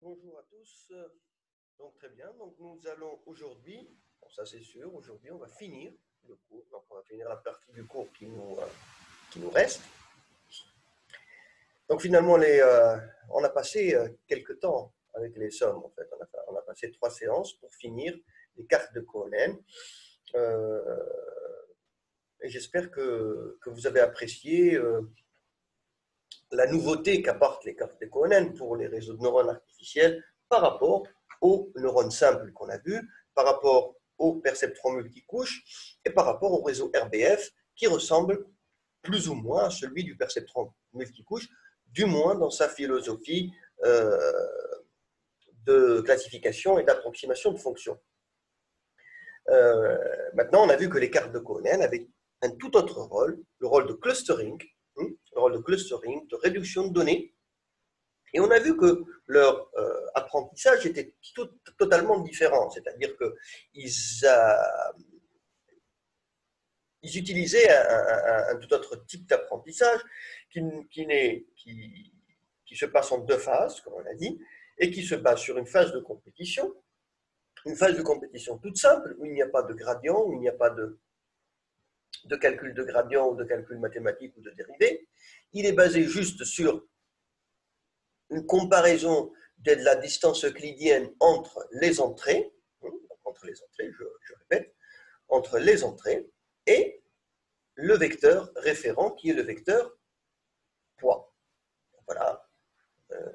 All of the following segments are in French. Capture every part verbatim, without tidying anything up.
Bonjour à tous. Donc très bien, donc nous allons aujourd'hui, bon, ça c'est sûr, aujourd'hui on va finir le cours, donc on va finir la partie du cours qui nous, euh, qui nous reste. Donc finalement, les, euh, on a passé euh, quelques temps avec les sommes, en fait. On a, on a passé trois séances pour finir les cartes de Cohen. Euh, et j'espère que, que vous avez apprécié euh, la nouveauté qu'apportent les cartes de Cohen pour les réseaux de neurones artificiels par rapport aux neurones simples qu'on a vus, par rapport aux perceptrons multicouches et par rapport au réseau R B F qui ressemble plus ou moins à celui du perceptron multicouche, du moins dans sa philosophie euh, de classification et d'approximation de fonctions. Euh, maintenant, on a vu que les cartes de Cohen avaient un tout autre rôle, le rôle de clustering, hein, le rôle de clustering, de réduction de données. Et on a vu que leur euh, apprentissage était tout, totalement différent, c'est-à-dire qu'ils ils utilisaient un, un, un tout autre type d'apprentissage qui, qui, qui, qui se passe en deux phases, comme on l'a dit, et qui se base sur une phase de compétition, une phase de compétition toute simple, où il n'y a pas de gradient, où il n'y a pas de, de calcul de gradient ou de calcul mathématique ou de dérivés. Il est basé juste sur une comparaison de la distance euclidienne entre les entrées, entre les entrées, je, je répète, entre les entrées et le vecteur référent qui est le vecteur poids. Voilà. Euh,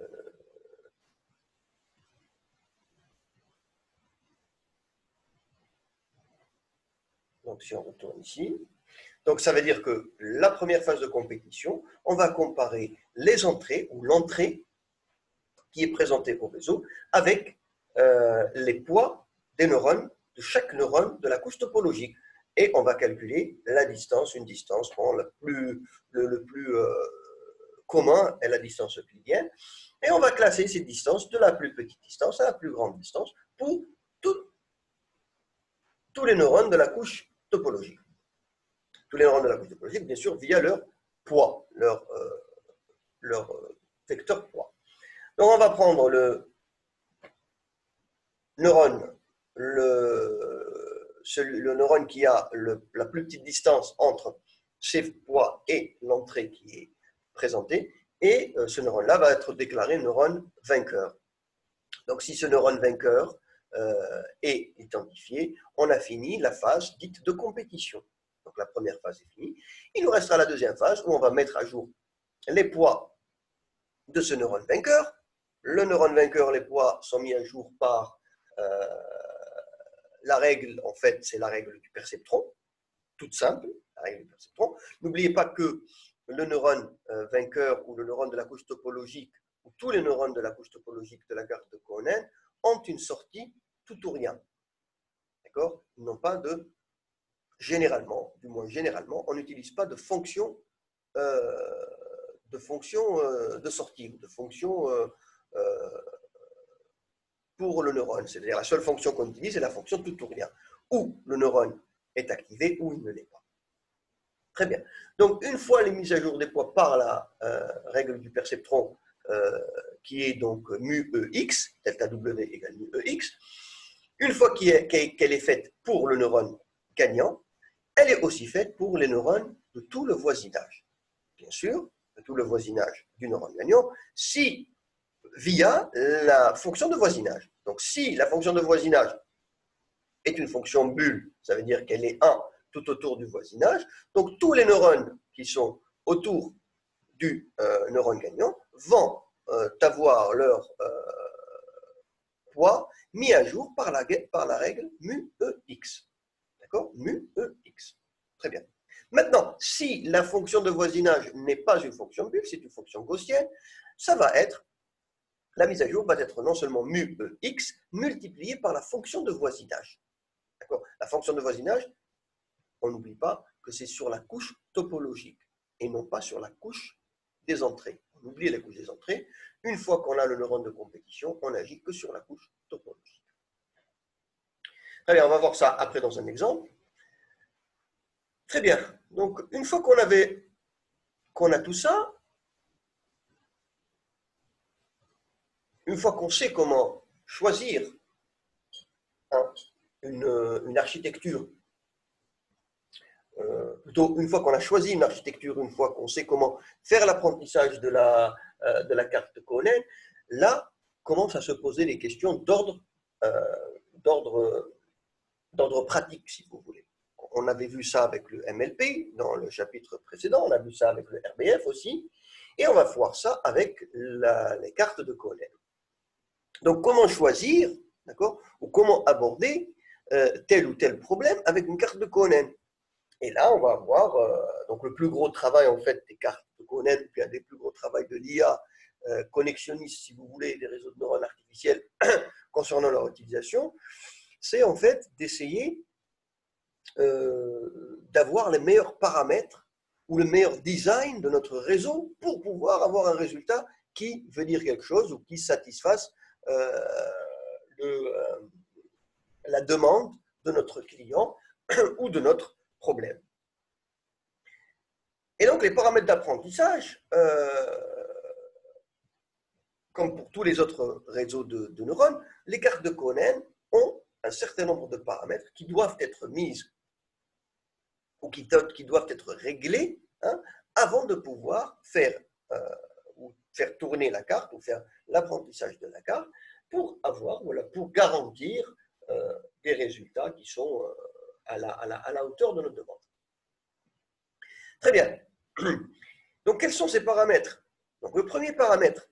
donc si on retourne ici, donc ça veut dire que la première phase de compétition, on va comparer les entrées ou l'entrée qui est présentée au réseau avec euh, les poids des neurones, de chaque neurone de la couche topologique. Et on va calculer la distance, une distance, bon, le plus, le, le plus euh, commun est la distance euclidienne. Et on va classer ces distances de la plus petite distance à la plus grande distance pour tout, tous les neurones de la couche topologique. Tous les neurones de la couche topologique, bien sûr, via leur poids, leur, euh, leur euh, vecteur poids. Donc on va prendre le neurone, le, celui, le neurone qui a le, la plus petite distance entre ses poids et l'entrée qui est présentée, et euh, ce neurone-là va être déclaré neurone vainqueur. Donc si ce neurone vainqueur euh, est identifié, on a fini la phase dite de compétition. Donc la première phase est finie. Il nous restera la deuxième phase où on va mettre à jour les poids de ce neurone vainqueur. Le neurone vainqueur, les poids sont mis à jour par euh, la règle, en fait, c'est la règle du perceptron, toute simple, la règle du perceptron. N'oubliez pas que le neurone euh, vainqueur ou le neurone de la couche topologique, ou tous les neurones de la couche topologique de la carte de Cohen, ont une sortie tout ou rien. D'accord? Ils n'ont pas de, généralement, du moins généralement, on n'utilise pas de fonction, euh, de, fonction euh, de sortie, ou de fonction euh, euh, pour le neurone. C'est-à-dire la seule fonction qu'on utilise, c'est la fonction tout ou rien. Ou le neurone est activé, ou il ne l'est pas. Très bien. Donc, une fois les mises à jour des poids par la euh, règle du perceptron, euh, qui est donc mu ex, delta W égale mu ex, une fois qu'elle est, qu'elle est faite pour le neurone gagnant, elle est aussi faite pour les neurones de tout le voisinage. Bien sûr, de tout le voisinage du neurone gagnant, si via la fonction de voisinage. Donc, si la fonction de voisinage est une fonction bulle, ça veut dire qu'elle est un tout autour du voisinage, donc tous les neurones qui sont autour du euh, neurone gagnant vont euh, avoir leur euh, poids mis à jour par la, par la règle mu ex. D'accord? Mu ex. Très bien. Maintenant, si la fonction de voisinage n'est pas une fonction bulle, c'est une fonction gaussienne, ça va être, la mise à jour va être non seulement mu ex multiplié par la fonction de voisinage. D'accord? La fonction de voisinage, on n'oublie pas que c'est sur la couche topologique et non pas sur la couche des entrées. On oublie la couche des entrées. Une fois qu'on a le neurone de compétition, on n'agit que sur la couche topologique. Très bien, on va voir ça après dans un exemple. Très bien. Donc, une fois qu'on avait, qu'on a tout ça, une fois qu'on sait comment choisir hein, une, une architecture, euh, plutôt une fois qu'on a choisi une architecture, une fois qu'on sait comment faire l'apprentissage de la, euh, de la carte Cohen, là commencent à se poser les questions d'ordre euh, d'ordre d'ordre pratique, si vous voulez. On avait vu ça avec le M L P dans le chapitre précédent, on a vu ça avec le R B F aussi, et on va voir ça avec la, les cartes de Cohen. Donc, comment choisir, d'accord, ou comment aborder euh, tel ou tel problème avec une carte de Cohen. Et là, on va avoir euh, donc le plus gros travail en fait des cartes de Cohen, puis un des plus gros travaux de l'I A euh, connexionniste, si vous voulez, des réseaux de neurones artificiels concernant leur utilisation, c'est en fait d'essayer euh, d'avoir les meilleurs paramètres ou le meilleur design de notre réseau pour pouvoir avoir un résultat qui veut dire quelque chose ou qui satisfasse euh, le, euh, la demande de notre client ou de notre problème. Et donc, les paramètres d'apprentissage, euh, comme pour tous les autres réseaux de, de neurones, les cartes de Cohen ont un certain nombre de paramètres qui doivent être mis ou qui, qui doivent être réglés hein, avant de pouvoir faire, euh, ou faire tourner la carte ou faire l'apprentissage de la carte pour avoir, voilà, pour garantir euh, des résultats qui sont euh, à, la, à, la, à la hauteur de notre demande. Très bien. Donc, quels sont ces paramètres? Donc, le premier paramètre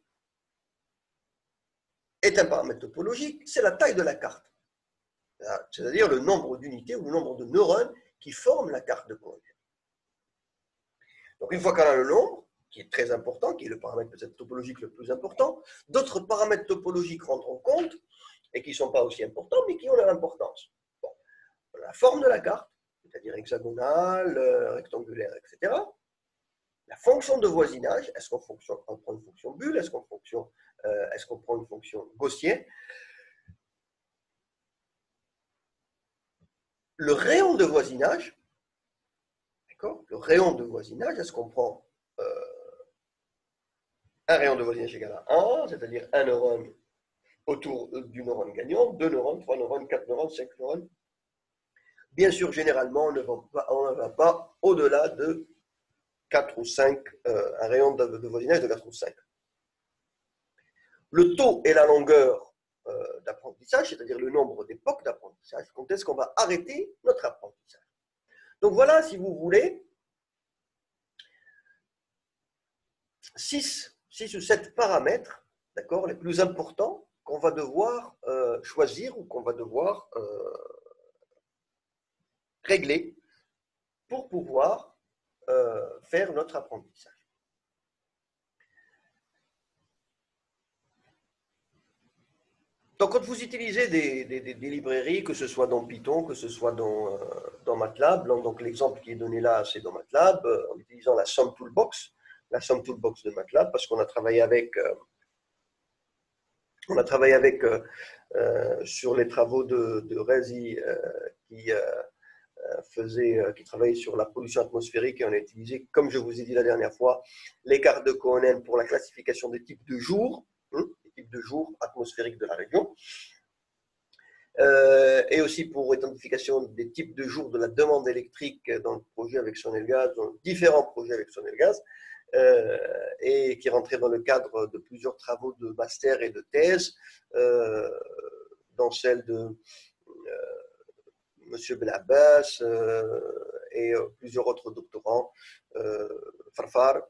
est un paramètre topologique, c'est la taille de la carte. C'est-à-dire le nombre d'unités ou le nombre de neurones qui forment la carte de Cohen. Donc, une fois qu'on a le nombre, qui est très important, qui est le paramètre peut-être topologique le plus important, d'autres paramètres topologiques rentrent en compte et qui ne sont pas aussi importants, mais qui ont leur importance. Bon, la forme de la carte, c'est-à-dire hexagonale, rectangulaire, et cetera. La fonction de voisinage, est-ce qu'on on prend une fonction bulle, est-ce qu'on euh, est-ce qu'on prend une fonction gaussienne? Le rayon de voisinage, d'accord? Le rayon de voisinage, est-ce qu'on prend euh, un rayon de voisinage égal à un, c'est-à-dire un neurone autour du neurone gagnant, deux neurones, trois neurones, quatre neurones, cinq neurones. Bien sûr, généralement, on ne va pas, on ne va pas au-delà de quatre ou cinq, euh, un rayon de, de voisinage de quatre ou cinq. Le taux et la longueur euh, d'apprentissage, c'est-à-dire le nombre d'époques d'apprentissage, quand est-ce qu'on va arrêter notre apprentissage. Donc voilà, si vous voulez, six, six ou sept paramètres, d'accord, les plus importants qu'on va devoir euh, choisir ou qu'on va devoir euh, régler pour pouvoir euh, faire notre apprentissage. Donc, quand vous utilisez des, des, des librairies, que ce soit dans Python, que ce soit dans, euh, dans MATLAB, donc l'exemple qui est donné là, c'est dans MATLAB, euh, en utilisant la Sum Toolbox, la Sum Toolbox de MATLAB, parce qu'on a travaillé avec, euh, on a travaillé avec euh, euh, sur les travaux de, de Rezi euh, qui euh, faisait, euh, qui travaillait sur la pollution atmosphérique, et on a utilisé, comme je vous ai dit la dernière fois, les cartes de Cohen pour la classification des types de jours, hein, les types de jours atmosphériques de la région. Euh, et aussi pour l'identification des types de jours de la demande électrique dans le projet avec Sonelgaz, dans différents projets avec Sonelgaz, euh, et qui rentrait dans le cadre de plusieurs travaux de master et de thèse, euh, dans celle de euh, M. Belabas euh, et euh, plusieurs autres doctorants, euh, Farfar,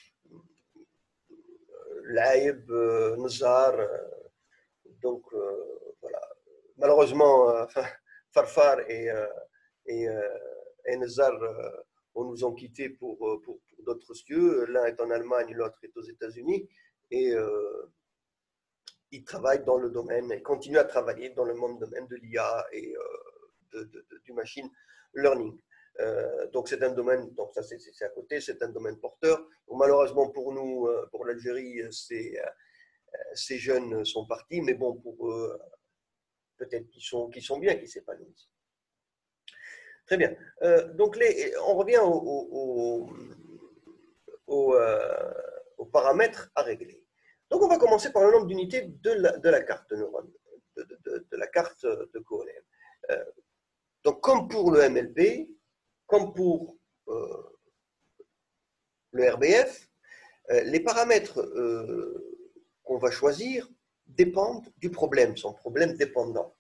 Laïb, euh, Nazar, euh, donc euh, voilà. Malheureusement, euh, Farfar et, euh, et, euh, et Nazar euh, on nous ont quittés pour, pour, pour d'autres cieux. L'un est en Allemagne, l'autre est aux États-Unis. Et euh, ils travaillent dans le domaine, et continuent à travailler dans le même domaine de l'I A et euh, de, de, de, du machine learning. Euh, donc c'est un domaine, donc ça c'est à côté, c'est un domaine porteur. Donc, malheureusement pour nous, pour l'Algérie, ces, ces jeunes sont partis, mais bon, pour eux, peut-être qu'ils sont, qu'ils sont bien, qu'ils s'épanouissent. Très bien. Euh, donc, les, on revient aux au, au, au, euh, au paramètres à régler. Donc, on va commencer par le nombre d'unités de la, de la carte de neurones, de, de, de, de la carte de Cohen. Euh, donc, comme pour le M L P, comme pour euh, le R B F, euh, les paramètres euh, qu'on va choisir dépendent du problème, sont problèmes dépendants.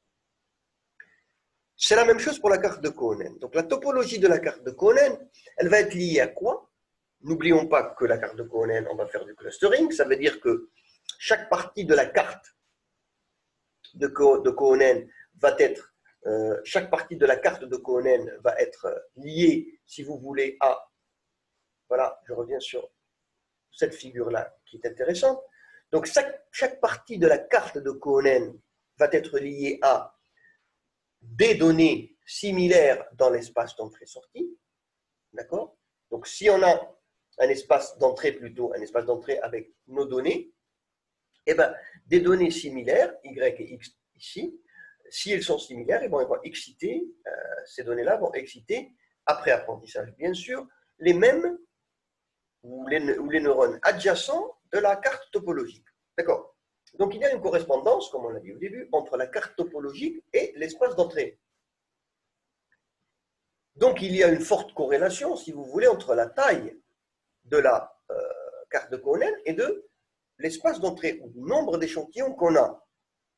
C'est la même chose pour la carte de Cohen. Donc, la topologie de la carte de Cohen, elle va être liée à quoi? N'oublions pas que la carte de Cohen, on va faire du clustering. Ça veut dire que chaque partie de la carte de, Co de Cohen va être, euh, chaque partie de la carte de Cohen va être liée, si vous voulez, à, voilà, je reviens sur cette figure-là qui est intéressante. Donc, chaque, chaque partie de la carte de Cohen va être liée à des données similaires dans l'espace d'entrée-sortie. D'accord? Donc, si on a un espace d'entrée plutôt, un espace d'entrée avec nos données, eh ben, des données similaires, Y et X ici, si elles sont similaires, eh ben, elles vont exciter, euh, ces données-là vont exciter, après apprentissage bien sûr, les mêmes ou les, ou les neurones adjacents de la carte topologique. D'accord? Donc, il y a une correspondance, comme on l'a dit au début, entre la carte topologique et l'espace d'entrée. Donc, il y a une forte corrélation, si vous voulez, entre la taille de la euh, carte de Cohen et de l'espace d'entrée ou du nombre d'échantillons qu'on a.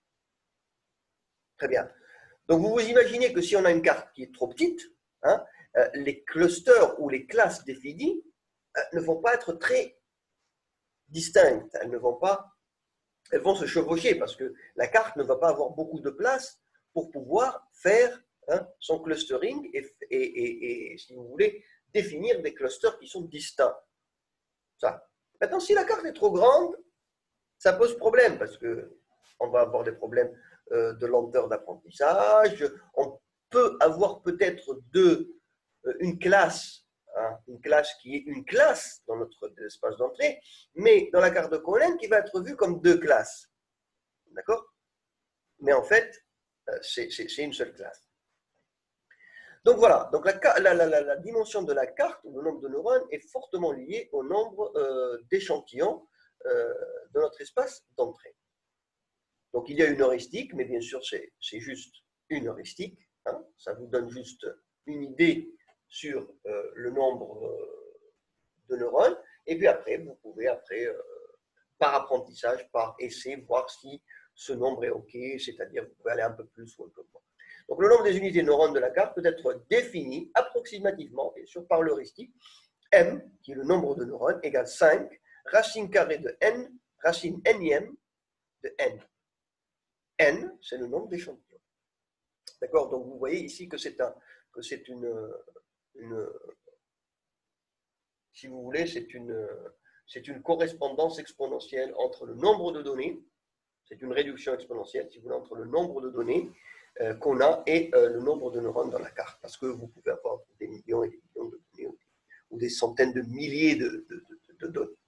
Très bien. Donc, vous vous imaginez que si on a une carte qui est trop petite, hein, euh, les clusters ou les classes définies euh, ne vont pas être très distinctes. Elles ne vont pas, elles vont se chevaucher parce que la carte ne va pas avoir beaucoup de place pour pouvoir faire hein, son clustering et, et, et, et, si vous voulez, définir des clusters qui sont distincts. Ça. Maintenant, si la carte est trop grande, ça pose problème parce qu'on va avoir des problèmes euh, de lenteur d'apprentissage. On peut avoir peut-être de, euh, une classe, hein, une classe qui est une classe dans notre espace d'entrée, mais dans la carte de Cohen qui va être vue comme deux classes. D'accord? Mais en fait, euh, c'est une seule classe. Donc voilà, donc la, la, la, la, dimension de la carte, ou le nombre de neurones, est fortement lié au nombre euh, d'échantillons euh, de notre espace d'entrée. Donc il y a une heuristique, mais bien sûr c'est juste une heuristique. Hein, ça vous donne juste une idée sur euh, le nombre euh, de neurones. Et puis après, vous pouvez, après, euh, par apprentissage, par essai, voir si ce nombre est OK, c'est-à-dire vous pouvez aller un peu plus ou un peu moins. Donc, le nombre des unités de neurones de la carte peut être défini approximativement, bien sûr, par l'heuristique. M, qui est le nombre de neurones, égale cinq, racine carrée de n, racine nième de n. N, c'est le nombre d'échantillons. D'accord? Donc, vous voyez ici que c'est un, que c'est une, une, si vous voulez, c'est une, c'est une correspondance exponentielle entre le nombre de données, c'est une réduction exponentielle, si vous voulez, entre le nombre de données euh, qu'on a et euh, le nombre de neurones dans la carte. Parce que vous pouvez avoir des millions et des millions de données ou, ou des centaines de milliers de, de, de, de données.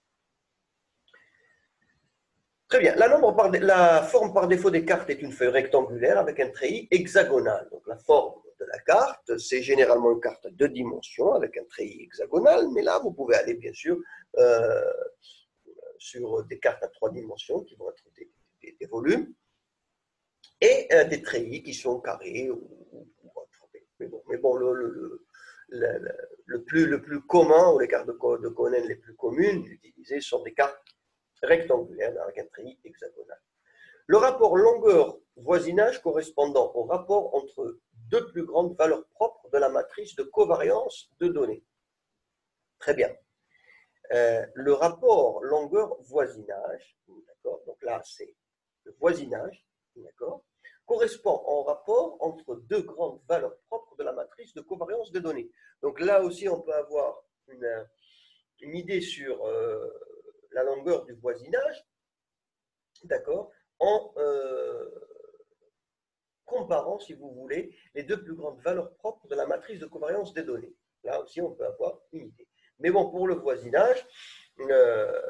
Très bien. La, nombre par, la forme par défaut des cartes est une feuille rectangulaire avec un treillis hexagonal. Donc la forme de la carte, c'est généralement une carte à deux dimensions avec un treillis hexagonal, mais là, vous pouvez aller bien sûr euh, sur des cartes à trois dimensions qui vont être des, des, des volumes et euh, des treillis qui sont carrés ou, ou, ou autres. Mais bon, mais bon le, le, le, le, le, plus, le plus commun, ou les cartes de, de Cohen les plus communes utilisées sont des cartes rectangulaire avec un treillis hexagonal. Le rapport longueur-voisinage correspondant au rapport entre deux plus grandes valeurs propres de la matrice de covariance de données. Très bien. Euh, le rapport longueur-voisinage, d'accord, donc là c'est le voisinage, d'accord, correspond au rapport entre deux grandes valeurs propres de la matrice de covariance de données. Donc là aussi on peut avoir une, une idée sur euh, la longueur du voisinage, d'accord, en euh, comparant, si vous voulez, les deux plus grandes valeurs propres de la matrice de covariance des données. Là aussi, on peut avoir une idée. Mais bon, pour le voisinage, euh,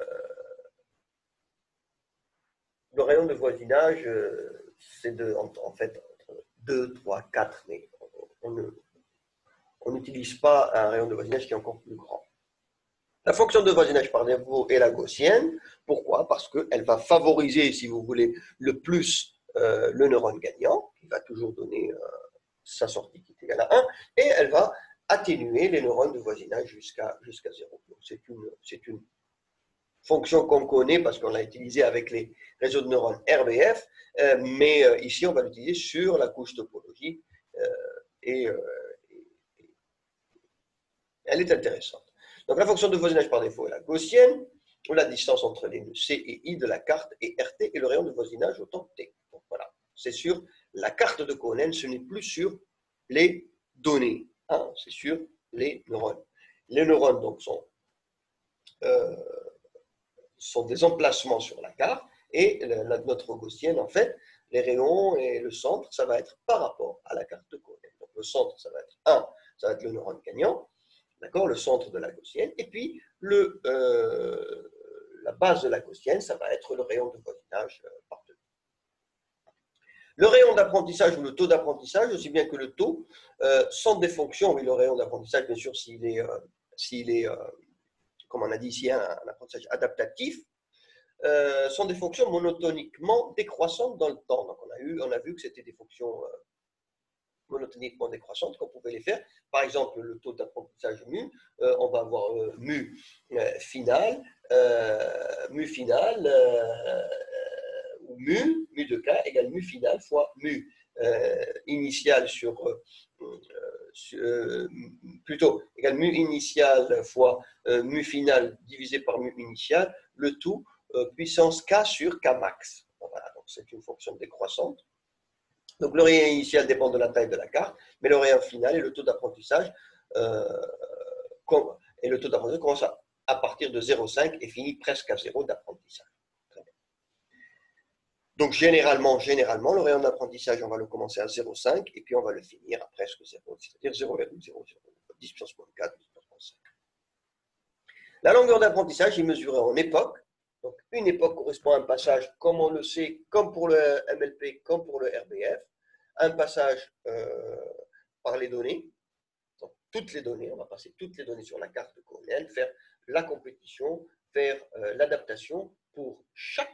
le rayon de voisinage, euh, c'est de, en, en fait entre deux, trois, quatre, mais on n'utilise pas un rayon de voisinage qui est encore plus grand. La fonction de voisinage par défaut est la gaussienne. Pourquoi? Parce qu'elle va favoriser, si vous voulez, le plus euh, le neurone gagnant, qui va toujours donner euh, sa sortie qui est égale à un, et elle va atténuer les neurones de voisinage jusqu'à jusqu'à zéro. C'est une, c'est une fonction qu'on connaît parce qu'on l'a utilisée avec les réseaux de neurones R B F, euh, mais euh, ici, on va l'utiliser sur la couche topologie euh, et, euh, et elle est intéressante. Donc, la fonction de voisinage par défaut est la gaussienne, ou la distance entre les nœuds C et I de la carte, et R T est le rayon de voisinage au temps T. Donc, voilà, c'est sur la carte de Cohen, ce n'est plus sur les données, hein, c'est sur les neurones. Les neurones, donc, sont, euh, sont des emplacements sur la carte, et la, la, notre gaussienne, en fait, les rayons et le centre, ça va être par rapport à la carte de Cohen. Donc, le centre, ça va être un, ça va être le neurone gagnant, d'accord, le centre de la gaussienne, et puis le, euh, la base de la gaussienne, ça va être le rayon de voisinage euh, par deux. Le rayon d'apprentissage ou le taux d'apprentissage, aussi bien que le taux, euh, sont des fonctions, oui, le rayon d'apprentissage, bien sûr, s'il est, euh, s'il est euh, comme on a dit ici, un, un apprentissage adaptatif, euh, sont des fonctions monotoniquement décroissantes dans le temps. Donc, on a, eu, on a vu que c'était des fonctions euh, monotoniquement décroissantes, qu'on pouvait les faire. Par exemple, le taux d'apprentissage mu, euh, on va avoir euh, mu euh, final, euh, mu final, euh, ou mu, mu de k égale mu final fois mu euh, initial sur, euh, sur euh, plutôt, égale mu initial fois euh, mu final divisé par mu initial, le tout euh, puissance k sur k max. Voilà, donc c'est une fonction décroissante. Donc, le rayon initial dépend de la taille de la carte, mais le rayon final et le taux d'apprentissage, euh, et le taux d'apprentissage commence à, à partir de zéro virgule cinq et finit presque à zéro d'apprentissage. Donc, généralement, généralement, le rayon d'apprentissage, on va le commencer à zéro virgule cinq et puis on va le finir à presque zéro, c'est-à-dire zéro virgule zéro zéro dix puissance moins quatre, dix puissance moins cinq. La longueur d'apprentissage est mesurée en époque. Donc, une époque correspond à un passage, comme on le sait, comme pour le M L P, comme pour le R B F, un passage euh, par les données, donc toutes les données, on va passer toutes les données sur la carte de Cohen, faire la compétition, faire euh, l'adaptation pour chaque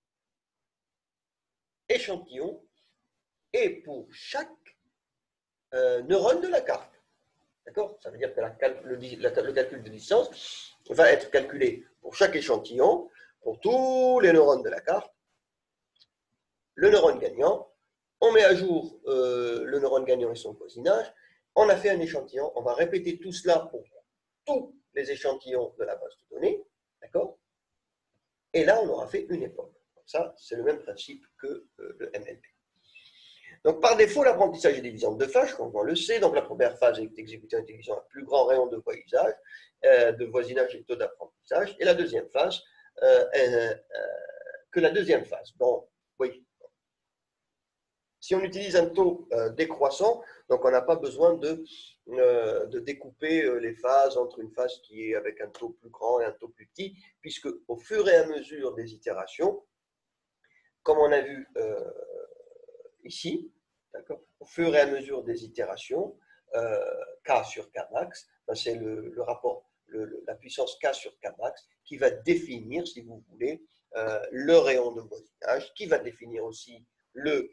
échantillon et pour chaque euh, neurone de la carte. D'accord? Ça veut dire que la, le, la, le calcul de distance va être calculé pour chaque échantillon, pour tous les neurones de la carte, le neurone gagnant, on met à jour euh, le neurone gagnant et son voisinage, on a fait un échantillon, on va répéter tout cela pour tous les échantillons de la base de données, d'accord? Et là, on aura fait une époque. Ça, c'est le même principe que euh, le M L P. Donc, par défaut, l'apprentissage est divisé en deux phases, comme on le sait. Donc, la première phase est d'exécuter en utilisant un plus grand rayon de voisinage, euh, de voisinage et de taux d'apprentissage. Et la deuxième phase, euh, euh, euh, que la deuxième phase. Donc, oui. Si on utilise un taux euh, décroissant, donc on n'a pas besoin de, euh, de découper euh, les phases entre une phase qui est avec un taux plus grand et un taux plus petit, puisque au fur et à mesure des itérations, comme on a vu euh, ici, au fur et à mesure des itérations, euh, K sur K max, ben c'est le, le rapport, le, la puissance K sur K max qui va définir, si vous voulez, euh, le rayon de voisinage, qui va définir aussi le,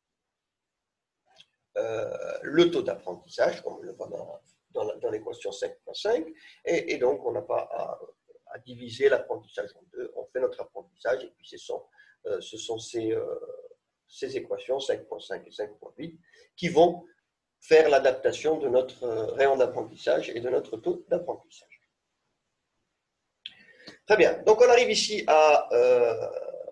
euh, le taux d'apprentissage, comme on le voit dans, dans, dans l'équation cinq point cinq, et, et donc on n'a pas à, à diviser l'apprentissage en deux, on fait notre apprentissage, et puis ce sont, euh, ce sont ces... Euh, ces équations cinq point cinq et cinq point huit qui vont faire l'adaptation de notre rayon d'apprentissage et de notre taux d'apprentissage. Très bien, donc on arrive ici à euh,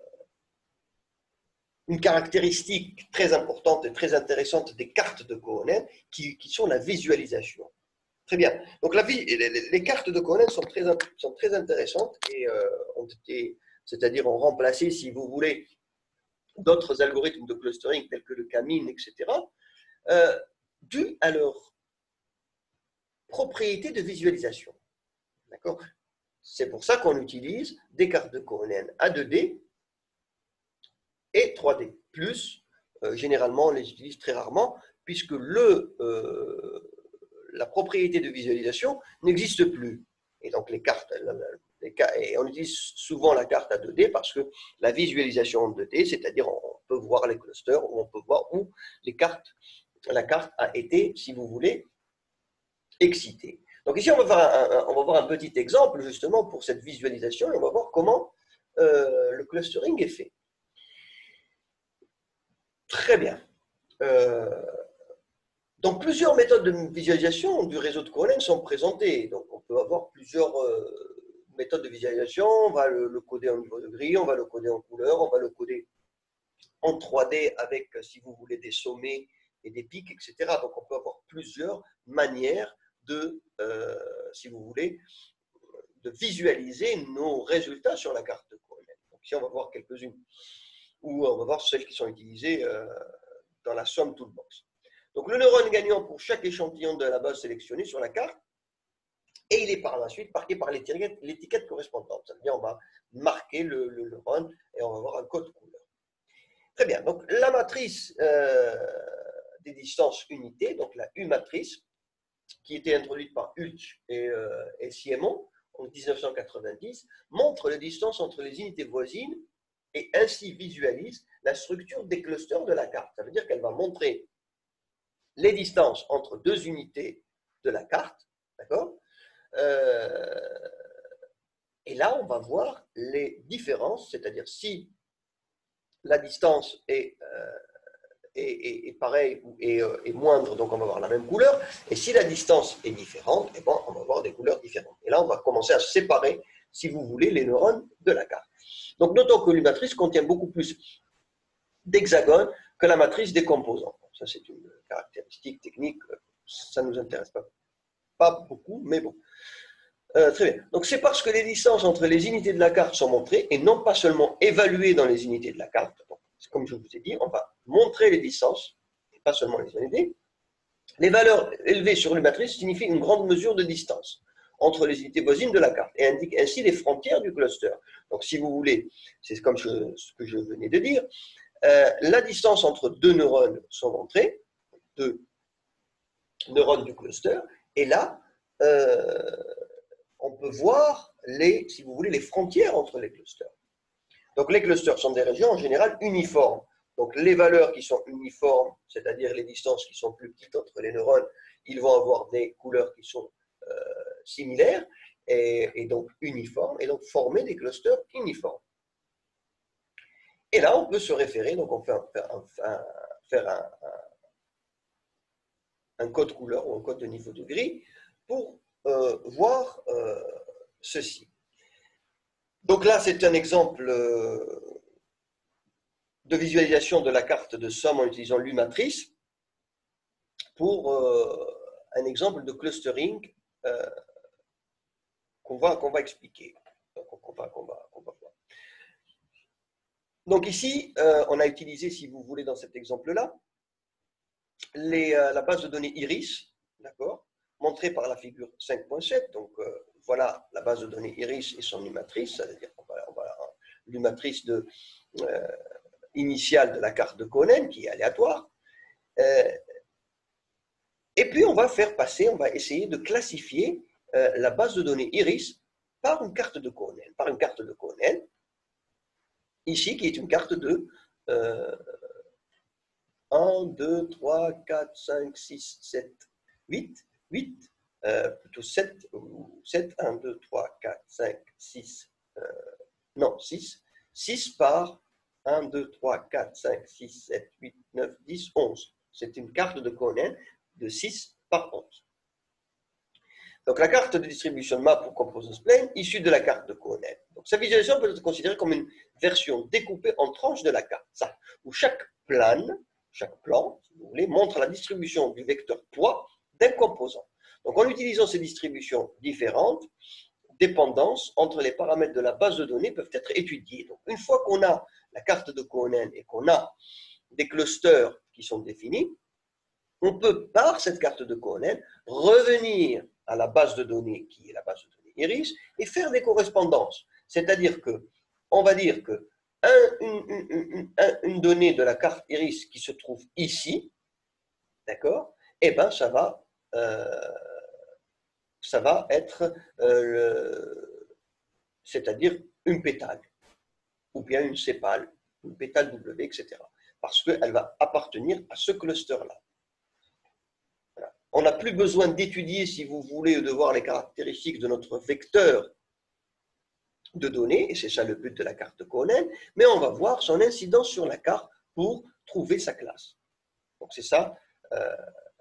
une caractéristique très importante et très intéressante des cartes de Cohen qui, qui sont la visualisation. Très bien, donc la, les, les cartes de Cohen sont très, sont très intéressantes et euh, ont été, c'est-à-dire ont remplacé, si vous voulez, d'autres algorithmes de clustering tels que le K-mean, et cetera, euh, dû à leur propriété de visualisation. D'accord? C'est pour ça qu'on utilise des cartes de Cohen à deux D et trois D. Plus, euh, généralement, on les utilise très rarement, puisque le, euh, la propriété de visualisation n'existe plus. Et donc les cartes, les, et on utilise souvent la carte à deux D parce que la visualisation en deux D, c'est-à-dire on peut voir les clusters, ou on peut voir où les cartes, la carte a été, si vous voulez, excitée. Donc ici, on va, voir un, un, on va voir un petit exemple justement pour cette visualisation et on va voir comment euh, le clustering est fait. Très bien. Euh, donc plusieurs méthodes de visualisation du réseau de Cohen sont présentées. Donc on peut avoir plusieurs euh, méthodes de visualisation. On va le, le coder au niveau de grille, on va le coder en couleur, on va le coder en trois D avec, si vous voulez, des sommets et des pics, et cetera. Donc on peut avoir plusieurs manières de, euh, si vous voulez, de visualiser nos résultats sur la carte de Cohen. Donc ici, on va voir quelques-unes, ou on va voir celles qui sont utilisées euh, dans la somme toolbox. Donc le neurone gagnant pour chaque échantillon de la base sélectionnée sur la carte, et il est par la suite marqué par l'étiquette correspondante. Ça veut dire on va marquer le, le neurone et on va avoir un code couleur. Très bien, donc la matrice euh, des distances unités, donc la U-matrice, qui était introduite par Hulch et, euh, et Siemon en mille neuf cent quatre-vingt-dix, montre les distances entre les unités voisines et ainsi visualise la structure des clusters de la carte. Ça veut dire qu'elle va montrer les distances entre deux unités de la carte, d'accord euh, et là, on va voir les différences, c'est-à-dire si la distance est, euh, est, est, est pareille ou est, euh, est moindre, donc on va avoir la même couleur, et si la distance est différente, eh ben, on va avoir des couleurs différentes. Et là, on va commencer à séparer, si vous voulez, les neurones de la carte. Donc, notons que l'U matrice contient beaucoup plus d'hexagones que la matrice des composants. Ça, c'est une caractéristique technique, ça ne nous intéresse pas, pas beaucoup, mais bon. Euh, très bien. Donc, c'est parce que les distances entre les unités de la carte sont montrées et non pas seulement évaluées dans les unités de la carte. Donc, comme je vous ai dit, on va montrer les distances, et pas seulement les unités. Les valeurs élevées sur l'U matrice signifient une grande mesure de distance entre les unités voisines de la carte et indiquent ainsi les frontières du cluster. Donc, si vous voulez, c'est comme je, ce que je venais de dire, euh, la distance entre deux neurones sont montrées, deux neurones du cluster, et là, euh, on peut voir les, si vous voulez, les frontières entre les clusters. Donc les clusters sont des régions en général uniformes. Donc les valeurs qui sont uniformes, c'est-à-dire les distances qui sont plus petites entre les neurones, ils vont avoir des couleurs qui sont euh, similaires et, et donc uniformes, et donc former des clusters uniformes. Et là, on peut se référer, donc on fait un, un, un, faire un, un, un code couleur ou un code de niveau de gris pour euh, voir euh, ceci. Donc là, c'est un exemple de visualisation de la carte de somme en utilisant l'U matrice pour euh, un exemple de clustering euh, qu'on va, qu'on va expliquer, qu'on va, qu'on va, qu'on va voir. Donc ici, euh, on a utilisé, si vous voulez, dans cet exemple-là, euh, la base de données Iris, d'accord, montrée par la figure cinq point sept. Donc euh, voilà la base de données Iris et son U matrice, c'est-à-dire qu'on va, on va l'U matrice de euh, initiale de la carte de Cohen, qui est aléatoire. Euh, et puis, on va faire passer, on va essayer de classifier euh, la base de données Iris par une carte de Cohen, par une carte de Cohen, ici, qui est une carte de euh, un, deux, trois, quatre, cinq, six, sept, huit, huit, euh, plutôt sept, sept, un, deux, trois, quatre, cinq, six, euh, non, six, six par un, deux, trois, quatre, cinq, six, sept, huit, neuf, dix, onze. C'est une carte de Cohen de six par onze. Donc la carte de distribution de map pour composants plane issue de la carte de Cohen. Donc sa visualisation peut être considérée comme une version découpée en tranches de la carte, ça, où chaque plane, chaque plan, si vous voulez, montre la distribution du vecteur poids d'un composant. Donc en utilisant ces distributions différentes, dépendances entre les paramètres de la base de données peuvent être étudiées. Donc une fois qu'on a la carte de Cohen et qu'on a des clusters qui sont définis, on peut, par cette carte de Cohen, revenir à la base de données qui est la base de données Iris et faire des correspondances. C'est-à-dire que, on va dire que un, une, une, une, une donnée de la carte Iris qui se trouve ici, d'accord, eh bien ça va, euh, ça va être, euh, c'est-à-dire une pétale, ou bien une sépale, une pétale W, et cetera. Parce qu'elle va appartenir à ce cluster-là. Voilà. On n'a plus besoin d'étudier, si vous voulez, de voir les caractéristiques de notre vecteur de données, et c'est ça le but de la carte de Cohen, mais on va voir son incidence sur la carte pour trouver sa classe. Donc c'est ça, euh,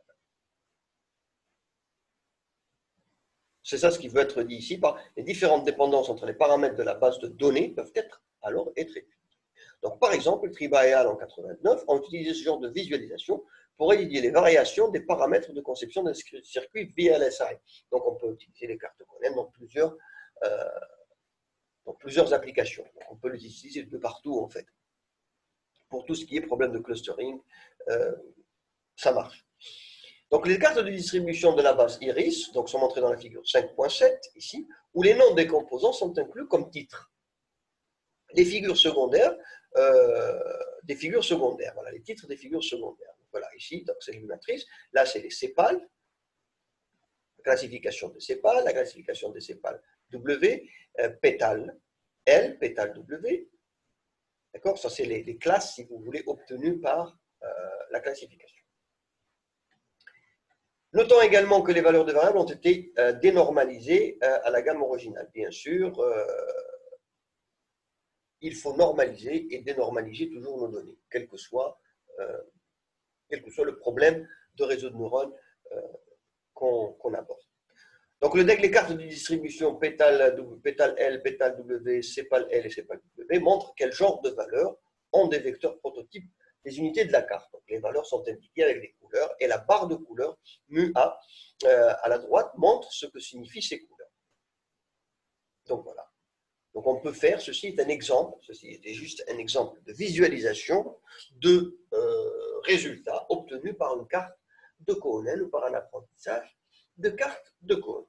c'est ça ce qui veut être dit ici par les différentes dépendances entre les paramètres de la base de données peuvent être alors être étudiées. Donc par exemple, Triba et Al en quatre-vingt-neuf ont utilisé ce genre de visualisation pour étudier les variations des paramètres de conception d'un circuit V L S I. Donc on peut utiliser les cartes Cohen dans plusieurs euh, dans plusieurs applications. Donc, on peut les utiliser de partout, en fait. Pour tout ce qui est problème de clustering, euh, ça marche. Donc, les cartes de distribution de la base Iris donc, sont montrées dans la figure cinq point sept, ici, où les noms des composants sont inclus comme titres. Les figures secondaires, euh, des figures secondaires, voilà, les titres des figures secondaires. Donc, voilà, ici, c'est une matrice. Là, c'est les sépales, la classification des sépales, la classification des sépales W, euh, pétale L, pétale W. D'accord? Ça, c'est les, les classes, si vous voulez, obtenues par euh, la classification. Notons également que les valeurs de variables ont été euh, dénormalisées euh, à la gamme originale. Bien sûr, euh, il faut normaliser et dénormaliser toujours nos données, quel que soit, euh, quel que soit le problème de réseau de neurones euh, qu'on qu'on aborde. Donc, le deck, les cartes de distribution pétale, pétale L, pétale W, sépale L et sépale W montrent quel genre de valeurs ont des vecteurs prototypes des unités de la carte. Donc, les valeurs sont indiquées avec des couleurs et la barre de couleurs mu A euh, à la droite montre ce que signifient ces couleurs. Donc, voilà. Donc, on peut faire, ceci est un exemple, ceci était juste un exemple de visualisation de euh, résultats obtenus par une carte de Cohen ou par un apprentissage de cartes de Cohen.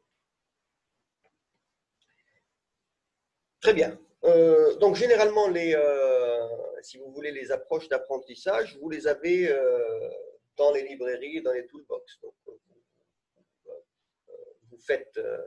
Très bien. Euh, donc, généralement, les, euh, si vous voulez, les approches d'apprentissage, vous les avez euh, dans les librairies, dans les toolbox. Donc, vous, euh, vous faites euh,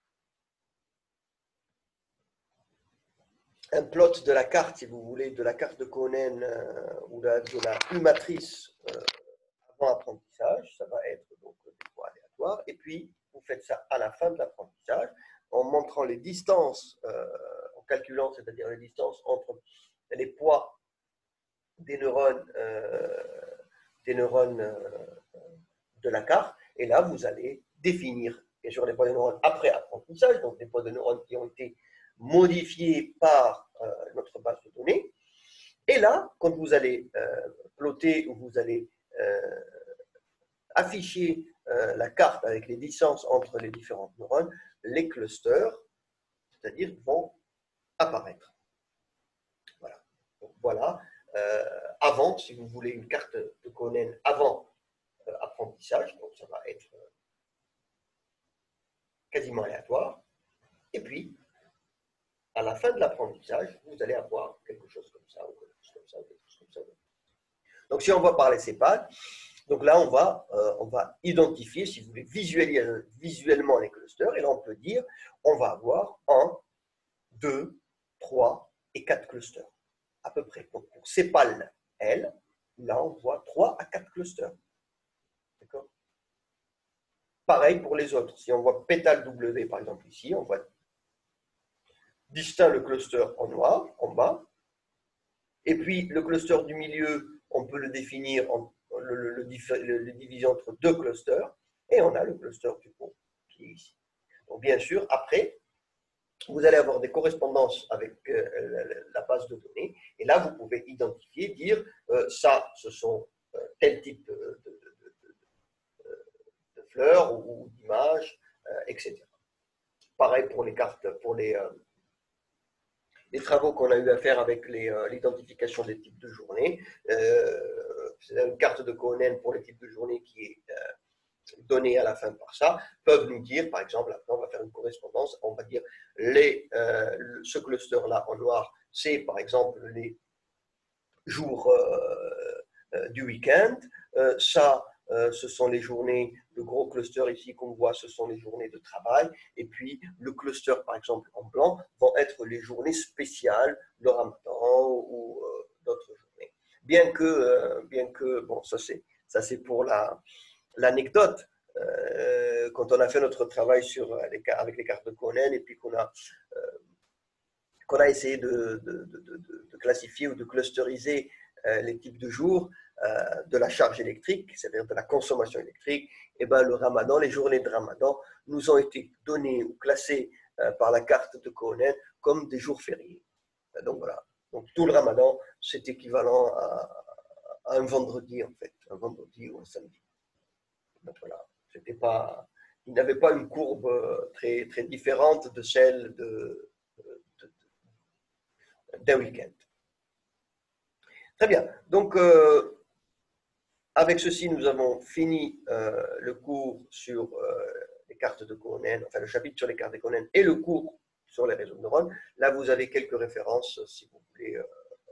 un plot de la carte, si vous voulez, de la carte de Cohen euh, ou de la, de la U-matrice euh, avant apprentissage. Ça va être donc des poids aléatoires. Et puis, vous faites ça à la fin de l'apprentissage en montrant les distances, euh, en calculant, c'est-à-dire les distances entre les poids des neurones, euh, des neurones euh, de la carte. Et là, vous allez définir, bien sûr, les poids de neurones après apprentissage, donc des poids de neurones qui ont été modifiés par euh, notre base de données. Et là, quand vous allez euh, plotter ou vous allez euh, afficher euh, la carte avec les distances entre les différentes neurones, les clusters, c'est-à-dire vont apparaître. Voilà. Donc, voilà. Euh, avant, si vous voulez une carte de Cohen avant euh, apprentissage, donc ça va être euh, quasiment aléatoire. Et puis, à la fin de l'apprentissage, vous allez avoir quelque chose comme ça, ou quelque chose comme ça, ou quelque chose comme ça. Donc, si on va par les sépales, donc là, on va, euh, on va identifier, si vous voulez, visualiser, visuellement les clusters. Et là, on peut dire, on va avoir un, deux, trois et quatre clusters, à peu près. Donc, pour sépale L, là, on voit trois à quatre clusters. D'accord? Pareil pour les autres. Si on voit pétale W, par exemple, ici, on voit distinct le cluster en noir, en bas. Et puis, le cluster du milieu, on peut le définir, en, le, le, le, le diviser entre deux clusters. Et on a le cluster du haut, qui est ici. Donc, bien sûr, après, vous allez avoir des correspondances avec euh, la base de données. Et là, vous pouvez identifier, dire, euh, ça, ce sont euh, tel type de, de, de, de, de fleurs ou, ou d'images, euh, et cetera. Pareil pour les cartes, pour les... Euh, les travaux qu'on a eu à faire avec euh, l'identification des types de journées. Euh, c'est une carte de Cohen pour les types de journées qui est euh, donnée à la fin par ça, peuvent nous dire, par exemple, après on va faire une correspondance, on va dire les, euh, ce cluster-là en noir, c'est par exemple les jours euh, euh, du week-end, euh, ça euh, ce sont les journées, le gros cluster ici qu'on voit, ce sont les journées de travail. Et puis, le cluster, par exemple, en blanc, vont être les journées spéciales, le ramadan ou euh, d'autres journées. Bien que, euh, bien que, bon, ça c'est, ça c'est pour la, l'anecdote. Euh, quand on a fait notre travail sur, avec les cartes de Cohen et puis qu'on a, euh, qu'on a essayé de, de, de, de, classifier ou de clusteriser euh, les types de jours euh, de la charge électrique, c'est-à-dire de la consommation électrique, et ben le ramadan, les journées de ramadan nous ont été données ou classées euh, par la carte de Cohen comme des jours fériés. Donc voilà, donc tout le ramadan, c'est équivalent à, à un vendredi en fait, un vendredi ou un samedi. Donc voilà, c'était pas, il n'avait pas une courbe très, très différente de celle de, de, d'un week-end. Très bien. Donc, euh, avec ceci, nous avons fini euh, le cours sur euh, les cartes de Cohen, enfin le chapitre sur les cartes de Cohen et le cours sur les réseaux de neurones. Là, vous avez quelques références, si vous voulez, euh,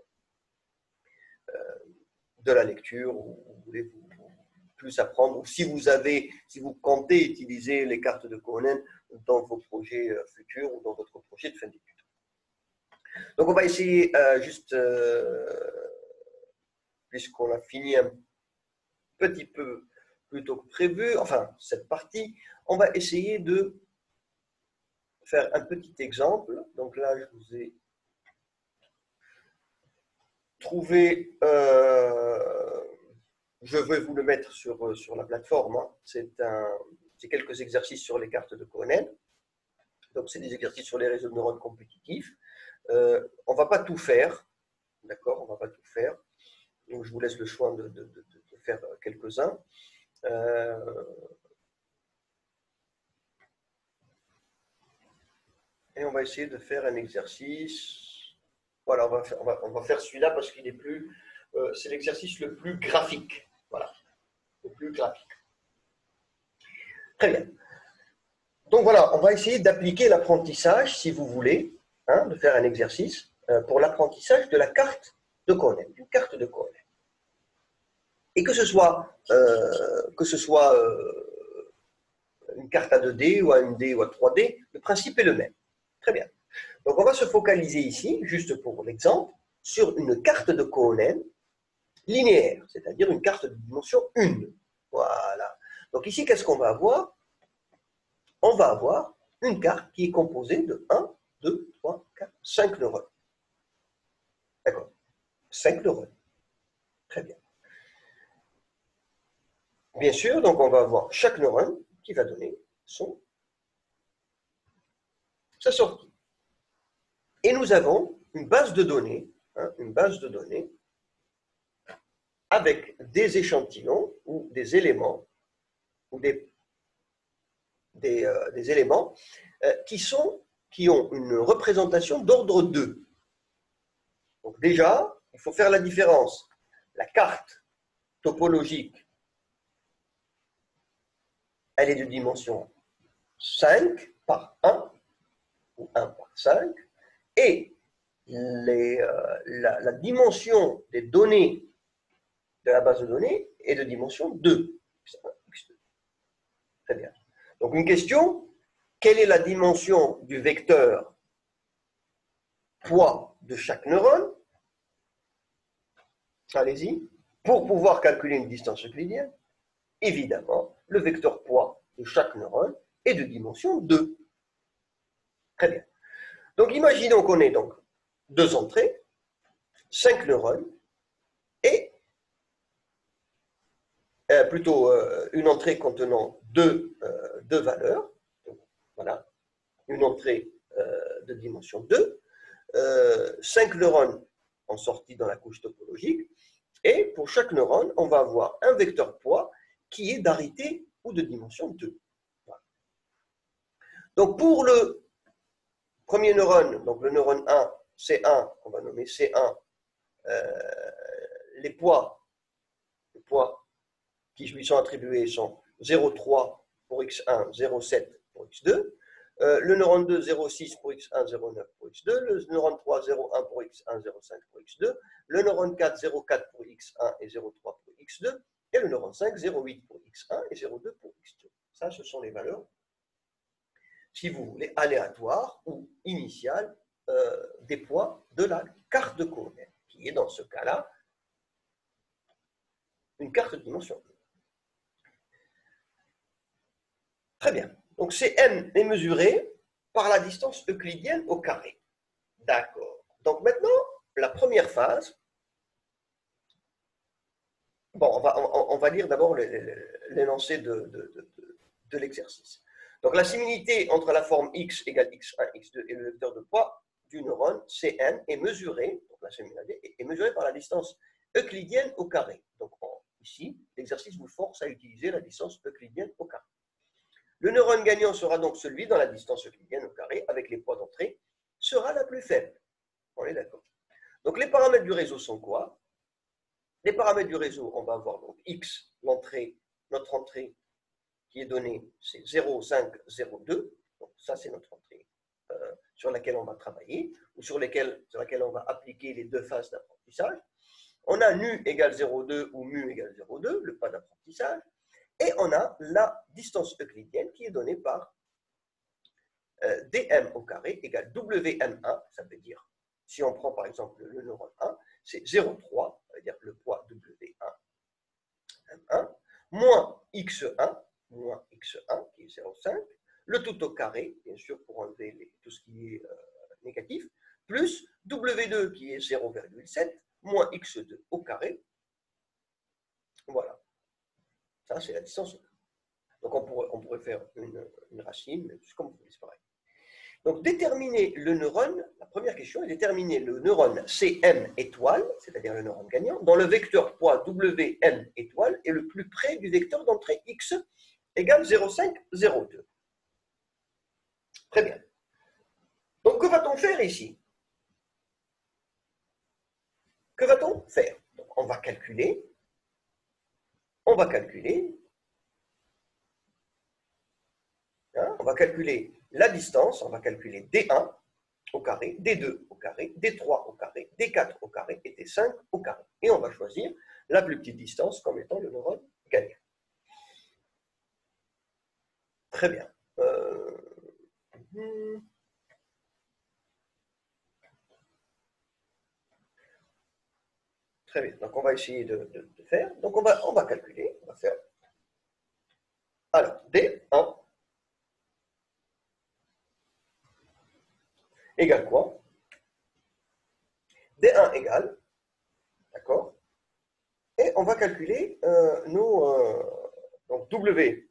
euh, de la lecture ou vous voulez vous, plus apprendre, ou si vous avez, si vous comptez utiliser les cartes de Cohen dans vos projets futurs ou dans votre projet de fin d'études. Donc, on va essayer euh, juste, euh, puisqu'on a fini un petit peu plus tôt que prévu, enfin, cette partie, on va essayer de faire un petit exemple. Donc là, je vous ai trouvé, euh, je vais vous le mettre sur, sur la plateforme, hein. C'est un, c'est quelques exercices sur les cartes de Cohen. Donc, c'est des exercices sur les réseaux de neurones compétitifs. Euh, on ne va pas tout faire, d'accord? On ne va pas tout faire. Donc, je vous laisse le choix de, de, de, de faire quelques-uns. Euh, et on va essayer de faire un exercice. Voilà, on va faire, on va, on va faire celui-là parce qu'il est plus, euh, c'est l'exercice le plus graphique. Voilà, le plus graphique. Très bien. Donc voilà, on va essayer d'appliquer l'apprentissage, si vous voulez, hein, de faire un exercice euh, pour l'apprentissage de la carte de Cohen, une carte de Cohen. Et que ce soit, euh, que ce soit euh, une carte à deux D ou à une D ou à trois D, le principe est le même. Très bien. Donc on va se focaliser ici, juste pour l'exemple, sur une carte de Cohen linéaire, c'est-à-dire une carte de dimension un. Voilà. Donc ici, qu'est-ce qu'on va avoir? On va avoir une carte qui est composée de un, deux, trois, quatre, cinq neurones. D'accord? cinq neurones. Très bien. Bien sûr, donc on va avoir chaque neurone qui va donner son, sa sortie. Et nous avons une base de données, hein, une base de données avec des échantillons ou des éléments ou des, des, euh, des éléments euh, qui, sont, qui ont une représentation d'ordre deux. Donc déjà, il faut faire la différence. La carte topologique, elle est de dimension cinq par un, ou un par cinq, et les, euh, la, la dimension des données de la base de données est de dimension deux. Très bien. Donc une question, quelle est la dimension du vecteur poids de chaque neurone? Allez-y. Pour pouvoir calculer une distance euclidienne, évidemment, le vecteur poids de chaque neurone est de dimension deux. Très bien. Donc imaginons qu'on ait donc deux entrées, cinq neurones, et euh, plutôt euh, une entrée contenant deux, euh, deux valeurs. Donc, voilà, une entrée euh, de dimension deux, euh, cinq neurones en sortie dans la couche topologique, et pour chaque neurone, on va avoir un vecteur poids qui est d'arité ou de dimension deux. Voilà. Donc pour le premier neurone, donc le neurone un, C un, on va nommer C un, euh, les poids, les poids qui lui sont attribués sont zéro virgule trois pour x un, zéro virgule sept pour x deux, euh, le neurone deux, zéro virgule six pour x un, zéro virgule neuf pour x deux, le neurone trois, zéro virgule un pour x un, zéro virgule cinq pour x deux, le neurone quatre, zéro virgule quatre pour x un et zéro virgule trois pour x deux, Et le neurone cinq, zéro virgule huit pour x un et zéro virgule deux pour x deux. Ça, ce sont les valeurs, si vous voulez, aléatoires ou initiales euh, des poids de la carte de coordonnées, qui est dans ce cas-là une carte de dimension. Très bien. Donc, Cm est mesuré par la distance euclidienne au carré. D'accord. Donc, maintenant, la première phase. Bon, on va, on, on va lire d'abord l'énoncé de, de, de, de, de l'exercice. Donc, la similité entre la forme x égale x un, x deux et le vecteur de poids du neurone Cn est mesurée, donc la similité est mesurée par la distance euclidienne au carré. Donc, en, ici, l'exercice vous force à utiliser la distance euclidienne au carré. Le neurone gagnant sera donc celui dont la distance euclidienne au carré, avec les poids d'entrée, sera la plus faible. On est d'accord. Donc, les paramètres du réseau sont quoi? Les paramètres du réseau, on va avoir donc x, l'entrée, notre entrée qui est donnée, c'est zéro, cinq, zéro, deux. Donc, ça, c'est notre entrée euh, sur laquelle on va travailler, ou sur, lesquelles, sur laquelle on va appliquer les deux phases d'apprentissage. On a nu égale zéro virgule deux ou mu égale zéro virgule deux, le pas d'apprentissage. Et on a la distance euclidienne qui est donnée par euh, dm au carré égale W M un, ça veut dire, si on prend par exemple le neurone un, c'est zéro virgule trois, ça veut dire le poids W un, M un, moins x un, moins x un qui est zéro virgule cinq, le tout au carré, bien sûr pour enlever les, tout ce qui est euh, négatif, plus W deux qui est zéro virgule sept, moins x deux au carré. Voilà. Ça, c'est la distance. Donc, on pourrait, on pourrait faire une, une racine, mais comme vous voulez, c'est pareil. Donc, déterminer le neurone, la première question est déterminer le neurone Cm étoile, c'est-à-dire le neurone gagnant, dont le vecteur poids Wm étoile est le plus près du vecteur d'entrée x égale zéro virgule cinq, zéro virgule deux. Très bien. Donc, que va-t-on faire ici? Que va-t-on faire? Donc, on va calculer, on va calculer, hein, on va calculer la distance, on va calculer D un au carré, D deux au carré, D trois au carré, D quatre au carré et D cinq au carré. Et on va choisir la plus petite distance comme étant le neurone gagnant. Très bien. Euh... Très bien. Donc, on va essayer de, de, de faire. Donc, on va, on va calculer. On va faire. Alors, D un égale quoi? D un égale, d'accord? Et on va calculer euh, nos euh, donc W.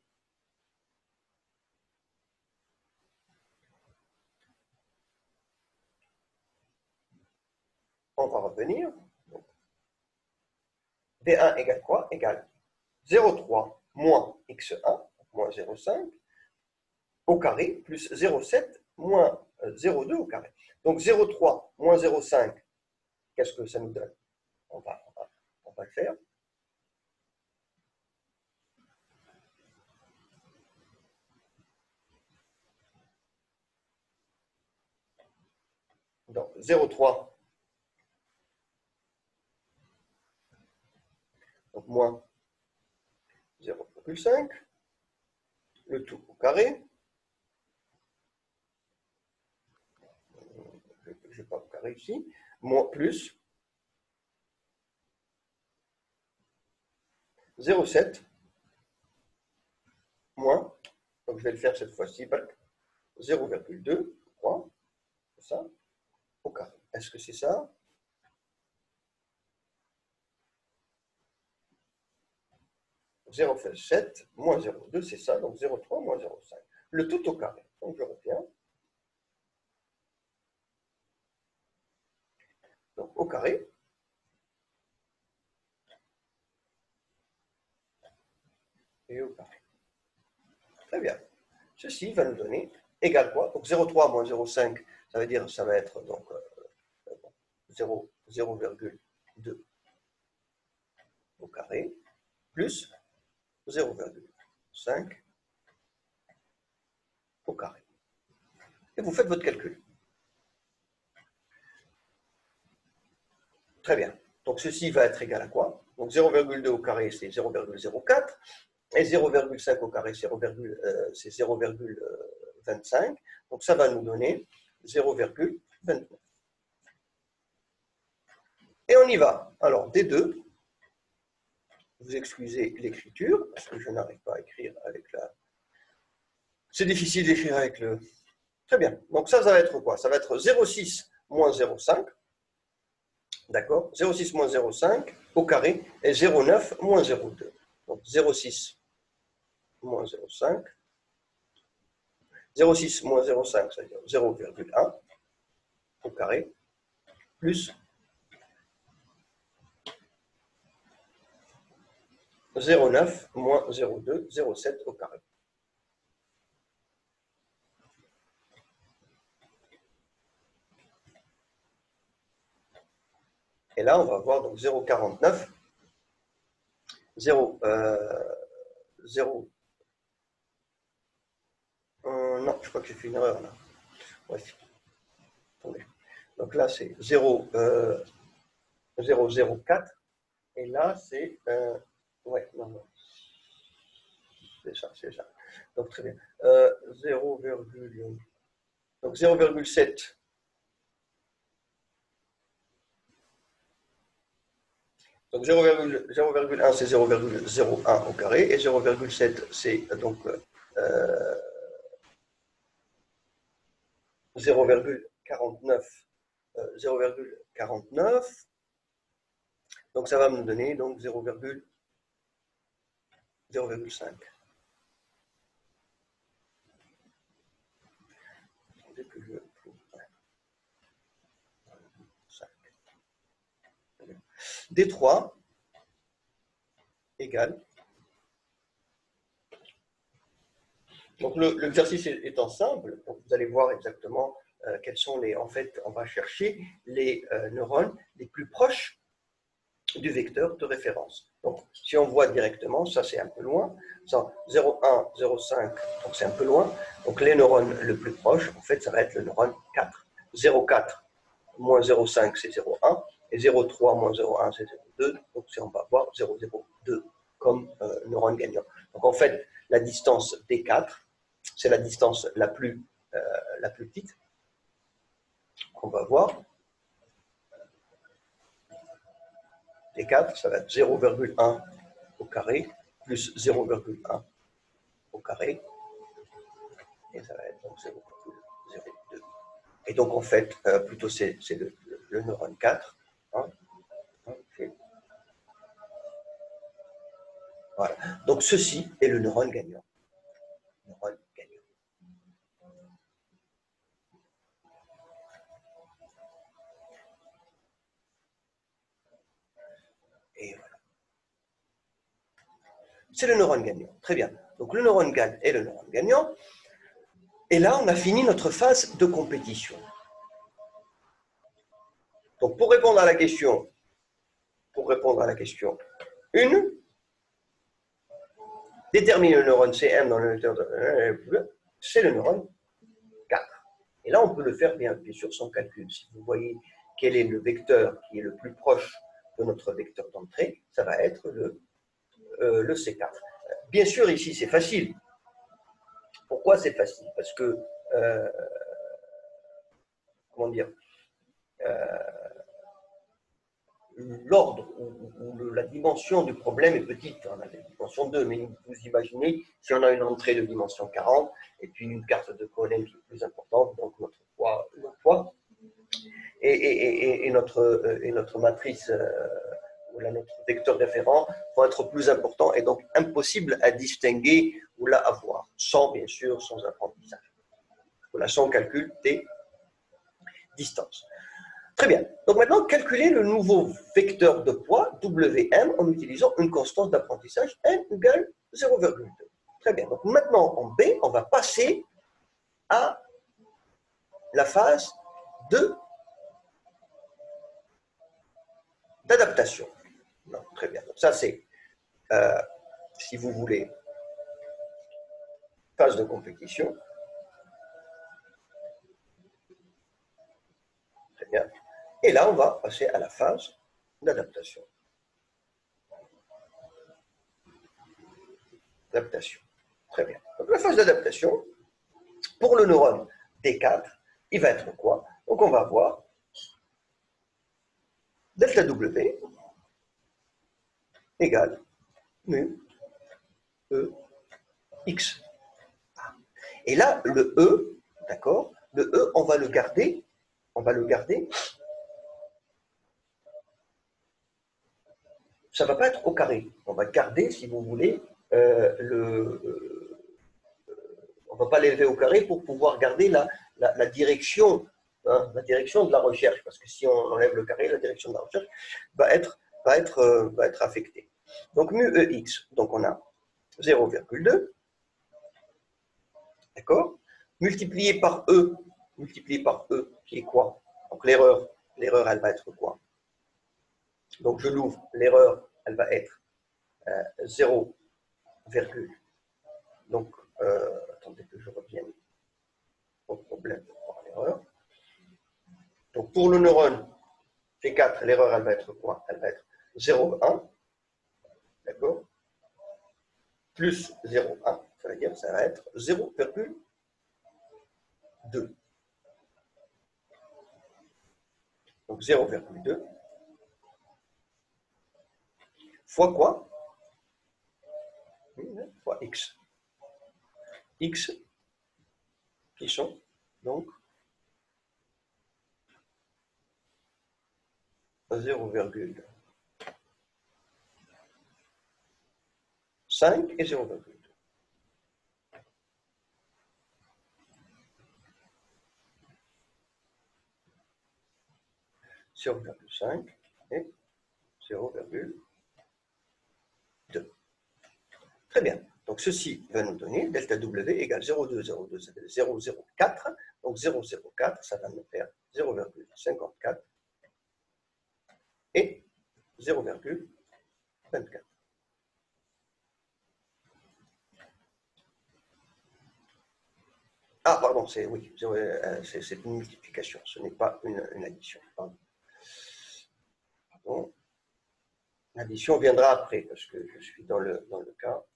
On va revenir. Donc, D un égale quoi? Égale zéro virgule trois moins x un, moins zéro virgule cinq, au carré, plus zéro virgule sept moins zéro virgule deux au carré. Donc zéro virgule trois moins zéro virgule cinq, qu'est-ce que ça nous donne? On va, on va, on va le faire. Donc zéro virgule trois, donc moins zéro virgule cinq, le tout au carré. Je n'ai pas au carré ici. Moins plus zéro virgule sept moins, donc je vais le faire cette fois-ci, zéro virgule deux, trois, c'est ça, au carré. Est-ce que c'est ça? zéro virgule sept moins zéro virgule deux, c'est ça, donc zéro virgule trois moins zéro virgule cinq. Le tout au carré. Donc je reviens. Donc au carré. Et au carré. Très bien. Ceci va nous donner égal quoi? Donc zéro virgule trois moins zéro virgule cinq, ça veut dire ça va être donc euh, zéro virgule deux au carré plus zéro virgule cinq au carré. Et vous faites votre calcul. Très bien. Donc ceci va être égal à quoi? Donc zéro virgule deux au carré, c'est zéro virgule zéro quatre. Et zéro virgule cinq au carré, c'est zéro virgule vingt-cinq. Donc ça va nous donner zéro virgule vingt-neuf. Et on y va. Alors, D deux, vous excusez l'écriture, parce que je n'arrive pas à écrire avec la... C'est difficile d'écrire avec le... Très bien. Donc ça, ça va être quoi? Ça va être zéro virgule six moins zéro virgule cinq. D'accord? zéro virgule six moins zéro virgule cinq au carré et zéro virgule neuf moins zéro virgule deux. Donc zéro virgule six moins zéro virgule cinq. zéro virgule six moins zéro virgule cinq, c'est-à-dire zéro virgule un au carré, plus zéro virgule neuf moins zéro virgule deux, zéro virgule sept au carré. Et là, on va voir donc zéro virgule quarante-neuf, zéro, euh, zéro. Euh, non, je crois que j'ai fait une erreur là. Bref. Attendez. Donc là, c'est zéro virgule zéro quatre. Et là, c'est. Euh, ouais, non, non. C'est ça, c'est ça. Donc très bien. Euh, zéro, donc zéro virgule sept. Donc zéro virgule un, c'est zéro virgule zéro un au carré. Et zéro virgule sept, c'est donc euh, zéro virgule quarante-neuf. Euh, zéro virgule quarante-neuf. Donc ça va me donner donc zéro virgule cinq. D trois égale. Donc l'exercice étant simple, donc vous allez voir exactement euh, quels sont les. En fait, on va chercher les euh, neurones les plus proches du vecteur de référence. Donc, si on voit directement, ça c'est un peu loin, zéro virgule un, zéro virgule cinq, donc c'est un peu loin. Donc les neurones le plus proche, en fait, ça va être le neurone quatre. zéro virgule quatre moins zéro virgule cinq, c'est zéro virgule un, et zéro virgule trois moins zéro virgule un, c'est zéro virgule deux, donc on va avoir zéro virgule zéro deux comme euh, neurone gagnant. Donc en fait, la distance D quatre, c'est la distance la plus, euh, la plus petite qu'on va voir. D quatre, ça va être zéro virgule un au carré, plus zéro virgule un au carré, et ça va être donc zéro virgule zéro deux. Et donc en fait, euh, plutôt c'est le, le, le neurone quatre. Hein, okay. Voilà. Donc ceci est le neurone gagnant. Neurone gagnant. Et voilà. C'est le neurone gagnant. Très bien. Donc le neurone gagne est le neurone gagnant. Et là, on a fini notre phase de compétition. Donc pour répondre à la question, pour répondre à la question un, déterminer le neurone C M dans le vecteur de... c'est le neurone quatre. Et là, on peut le faire bien, bien sûr sans calcul. Si vous voyez quel est le vecteur qui est le plus proche de notre vecteur d'entrée, ça va être le, euh, le C quatre. Bien sûr, ici, c'est facile. Pourquoi c'est facile? Parce que, euh, comment dire, euh, l'ordre ou, ou la dimension du problème est petite. On a la dimension deux, mais vous imaginez si on a une entrée de dimension quarante et puis une carte de Cohen qui est plus importante, donc notre poids, notre poids et, et, et, et, notre, et notre matrice, euh, ou là, notre vecteur référent vont être plus importants et donc impossible à distinguer ou là à voir, sans bien sûr, sans apprentissage. Voilà, sans calcul des distances. Très bien. Donc maintenant, calculer le nouveau vecteur de poids, W M, en utilisant une constante d'apprentissage, N égale zéro virgule deux. Très bien. Donc maintenant, en B, on va passer à la phase de d'adaptation. Très bien. Donc ça, c'est, euh, si vous voulez, phase de compétition. Très bien. Et là, on va passer à la phase d'adaptation. d'adaptation. Très bien. Donc la phase d'adaptation, pour le neurone D quatre, il va être quoi? Donc on va avoir delta W égale mu E X. Et là, le E, d'accord, le E, on va le garder, on va le garder, ça ne va pas être au carré. On va garder, si vous voulez, euh, le, euh, on ne va pas l'élever au carré pour pouvoir garder la, la, la direction, hein, la direction de la recherche, parce que si on enlève le carré, la direction de la recherche va être, va être, euh, va être affectée. Donc mu E X, donc on a zéro virgule deux, d'accord, multiplié par E, multiplié par E, qui est quoi? Donc l'erreur, l'erreur, elle va être quoi? Donc je l'ouvre, l'erreur, elle va être euh, zéro, donc euh, attendez que je revienne au problème par l'erreur. Donc pour le neurone T quatre, l'erreur, elle va être quoi? Elle va être zéro virgule un, d'accord, plus zéro virgule un, ça veut dire que ça va être zéro virgule deux. Donc zéro virgule deux fois quoi? Fois x. X qui sont donc zéro virgule cinq et zéro virgule deux. zéro virgule cinq et zéro virgule deux. Très bien. Donc, ceci va nous donner delta W égale zéro virgule deux, zéro virgule deux, ça fait zéro virgule zéro quatre. Donc, zéro virgule zéro quatre, ça va nous faire zéro virgule cinquante-quatre et zéro virgule vingt-quatre. Ah, pardon, c'est oui, c'est une multiplication, ce n'est pas une, une addition. Pardon. Pardon. L'addition viendra après, parce que je suis dans le, dans le cas.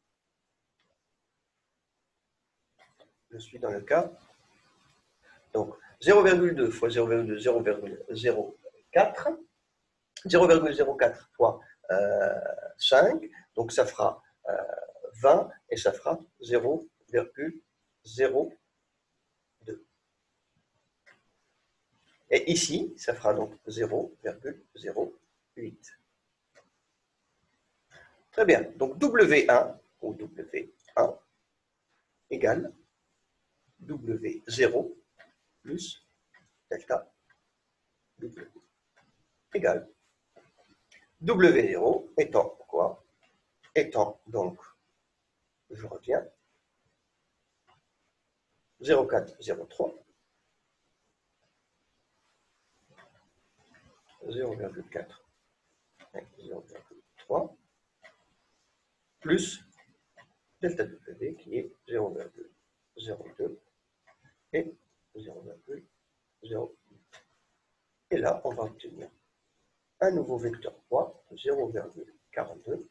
Je suis dans le cas. Donc, zéro virgule deux fois zéro virgule deux, zéro virgule zéro quatre. zéro virgule zéro quatre fois euh, cinq, donc ça fera euh, vingt et ça fera zéro virgule zéro deux. Et ici, ça fera donc zéro virgule zéro huit. Très bien. Donc W un ou W un égale W zéro plus delta W égale W zéro étant quoi? Étant donc, je reviens, zéro virgule quatre zéro trois, zéro virgule quatre zéro virgule trois plus delta W qui est zéro virgule zéro deux et zéro virgule zéro huit. Et là, on va obtenir un nouveau vecteur poids de zéro virgule quarante-deux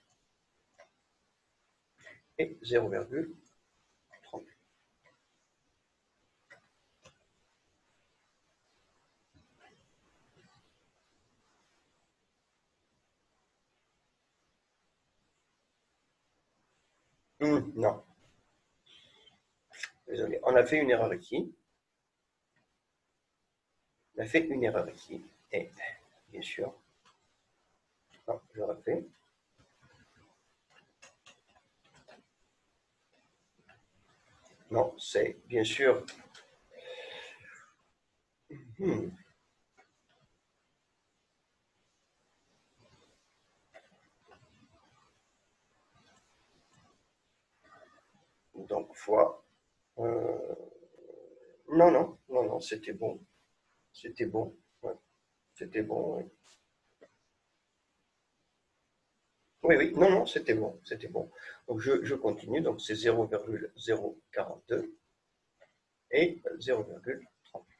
et zéro virgule trente-huit. Mmh, non. Désolé, on a fait une erreur ici. On a fait une erreur ici. Et bien sûr, non, je refais. Non, c'est bien sûr. Hmm. Donc, fois. Euh, non, non, non, non, c'était bon. C'était bon. Ouais. C'était bon, oui. Oui, oui, non, non, c'était bon, c'était bon. Donc, je, je continue. Donc, c'est zéro virgule zéro quarante-deux et zéro virgule trente-huit.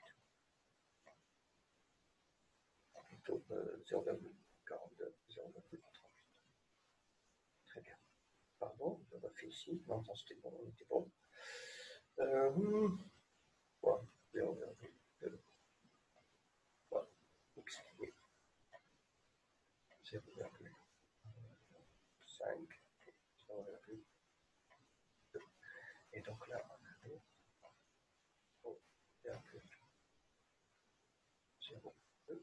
Plutôt euh, zéro virgule quarante-deux, zéro virgule trente-huit. Très bien. Pardon, je refais ici. Non, ça c'était bon, on était bon. Euh, voilà, zéro virgule deux. Voilà, x est zéro virgule cinq, zéro virgule deux. Et donc là, on a zéro virgule zéro deux.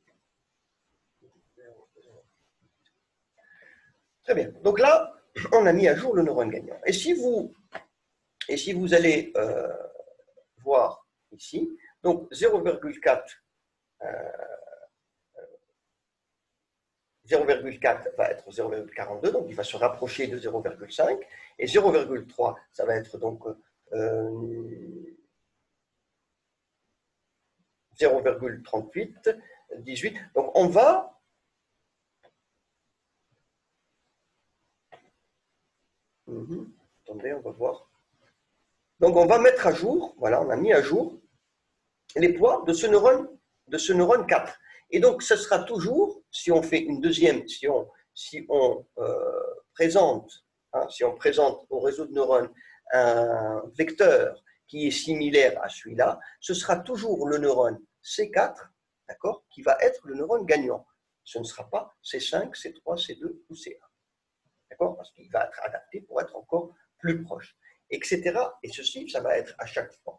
Très bien. Donc là, on a mis à jour le neurone gagnant. Et si vous, et si vous allez euh, voir ici, donc zéro virgule quatre, euh, zéro virgule quatre va être zéro virgule quarante-deux, donc il va se rapprocher de zéro virgule cinq, et zéro virgule trois, ça va être donc euh, zéro virgule trente-huit, dix-huit. Donc on va Mmh. Attendez, on va voir. Donc on va mettre à jour, voilà, on a mis à jour les poids de ce neurone, de ce neurone quatre. Et donc ce sera toujours, si on fait une deuxième, si on, si on euh, présente, hein, si on présente au réseau de neurones un vecteur qui est similaire à celui-là, ce sera toujours le neurone C quatre, d'accord, qui va être le neurone gagnant. Ce ne sera pas C cinq, C trois, C deux ou C un. D'accord? Parce qu'il va être adapté pour être encore plus proche, et cetera. Et ceci, ça va être à chaque fois.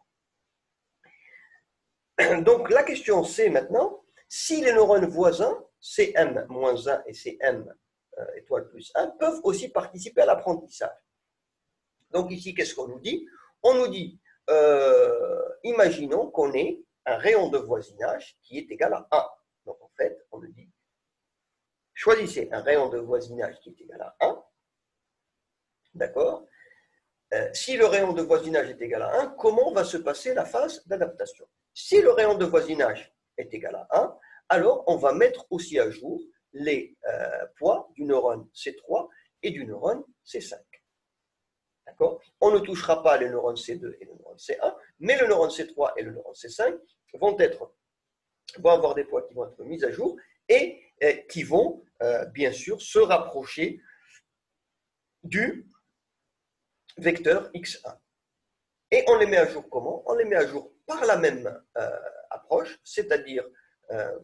Donc la question c'est maintenant, si les neurones voisins, C M moins un et C M euh, étoile plus un, peuvent aussi participer à l'apprentissage. Donc ici, qu'est-ce qu'on nous dit? On nous dit, euh, imaginons qu'on ait un rayon de voisinage qui est égal à un. Donc en fait, on nous dit, choisissez un rayon de voisinage qui est égal à un. D'accord? Euh, si le rayon de voisinage est égal à un, comment va se passer la phase d'adaptation? Si le rayon de voisinage est égal à un, alors on va mettre aussi à jour les euh, poids du neurone C trois et du neurone C cinq. D'accord? On ne touchera pas les neurones C deux et le neurone C un, mais le neurone C trois et le neurone C cinq vont, être, vont avoir des poids qui vont être mis à jour et, et qui vont euh, bien sûr se rapprocher du vecteur X un. Et on les met à jour comment? On les met à jour par la même euh, approche, c'est-à-dire euh,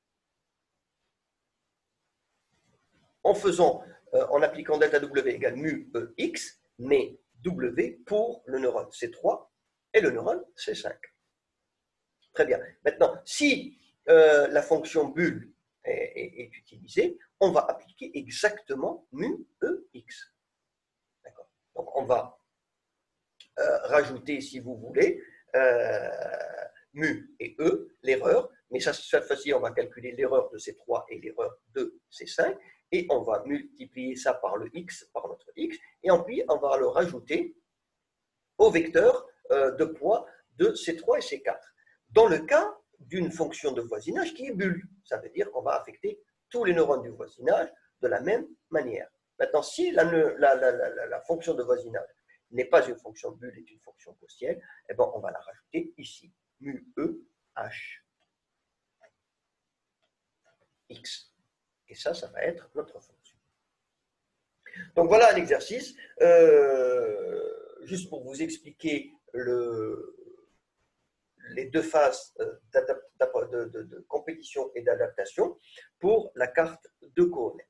en faisant, euh, en appliquant delta W égale mu E X, mais W pour le neurone C trois et le neurone C cinq. Très bien. Maintenant, si euh, la fonction bulle est, est, est utilisée, on va appliquer exactement mu E X. D'accord. Donc on va Euh, rajouter, si vous voulez, euh, mu et e, l'erreur, mais ça, cette fois-ci, on va calculer l'erreur de C trois et l'erreur de C cinq, et on va multiplier ça par le x, par notre x, et puis on va le rajouter au vecteur euh, de poids de C trois et C quatre. Dans le cas d'une fonction de voisinage qui est bulle, ça veut dire qu'on va affecter tous les neurones du voisinage de la même manière. Maintenant, si la, la, la, la, la fonction de voisinage n'est pas une fonction bulle, est une fonction gaussienne, eh ben, on va la rajouter ici, mu E H X. Et ça, ça va être notre fonction. Donc voilà un exercice, euh, juste pour vous expliquer le, les deux phases de, de, de, de compétition et d'adaptation pour la carte de coordonnées.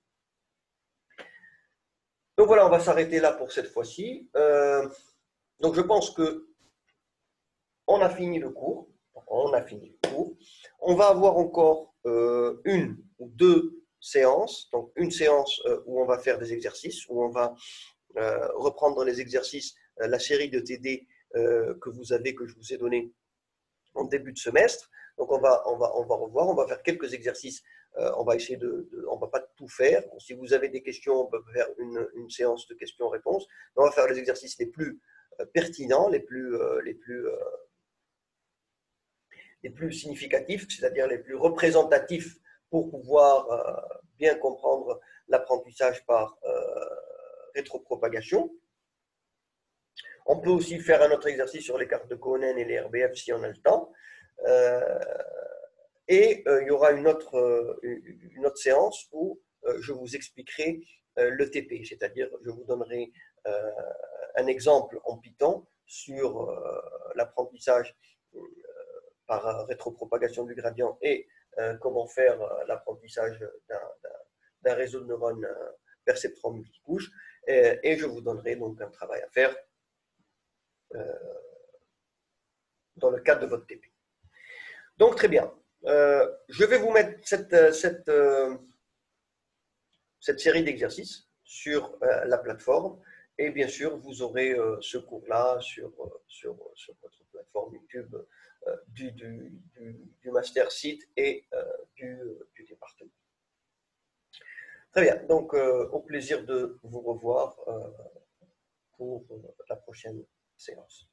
Donc voilà, on va s'arrêter là pour cette fois-ci. Euh, donc je pense que on a fini le cours. On a fini le cours. On va avoir encore euh, une ou deux séances. Donc une séance euh, où on va faire des exercices, où on va euh, reprendre les exercices, euh, la série de T D euh, que vous avez, que je vous ai donné en début de semestre. Donc on va, on va, on va revoir, on va faire quelques exercices. Euh, on va essayer de, de, on va pas tout faire. Bon, si vous avez des questions, on peut faire une, une séance de questions-réponses. On va faire les exercices les plus euh, pertinents, les plus, euh, les plus, euh, les plus significatifs, c'est-à-dire les plus représentatifs pour pouvoir euh, bien comprendre l'apprentissage par euh, rétropropagation. On peut aussi faire un autre exercice sur les cartes de Cohen et les R B F si on a le temps. Euh, et euh, il y aura une autre, euh, une autre séance où euh, je vous expliquerai euh, le T P, c'est-à-dire je vous donnerai euh, un exemple en Python sur euh, l'apprentissage euh, par rétropropagation du gradient et euh, comment faire euh, l'apprentissage d'un réseau de neurones euh, perceptron multicouches. Et, et je vous donnerai donc un travail à faire euh, dans le cadre de votre T P. Donc, très bien. Euh, je vais vous mettre cette, cette, euh, cette série d'exercices sur euh, la plateforme. Et bien sûr, vous aurez euh, ce cours-là sur, euh, sur, sur votre plateforme YouTube euh, du, du, du, du master site et euh, du, du département. Très bien. Donc, euh, au plaisir de vous revoir euh, pour la prochaine séance.